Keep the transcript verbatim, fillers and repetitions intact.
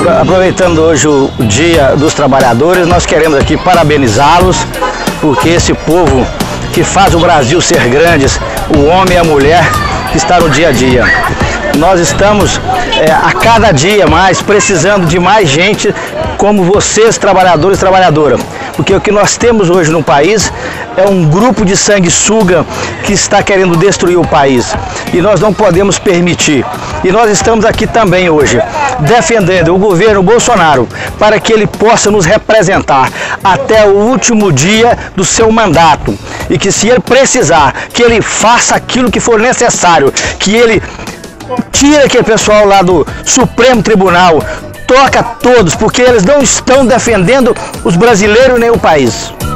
Aproveitando hoje o Dia dos Trabalhadores, nós queremos aqui parabenizá-los, porque esse povo que faz o Brasil ser grande, o homem e a mulher que está no dia a dia. Nós estamos é, a cada dia mais precisando de mais gente como vocês, trabalhadores e trabalhadoras. Porque o que nós temos hoje no país é um grupo de sanguessuga que está querendo destruir o país. E nós não podemos permitir. E nós estamos aqui também hoje defendendo o governo Bolsonaro para que ele possa nos representar até o último dia do seu mandato. E que, se ele precisar, que ele faça aquilo que for necessário, que ele tire aquele pessoal lá do Supremo Tribunal, toca todos, porque eles não estão defendendo os brasileiros nem o país.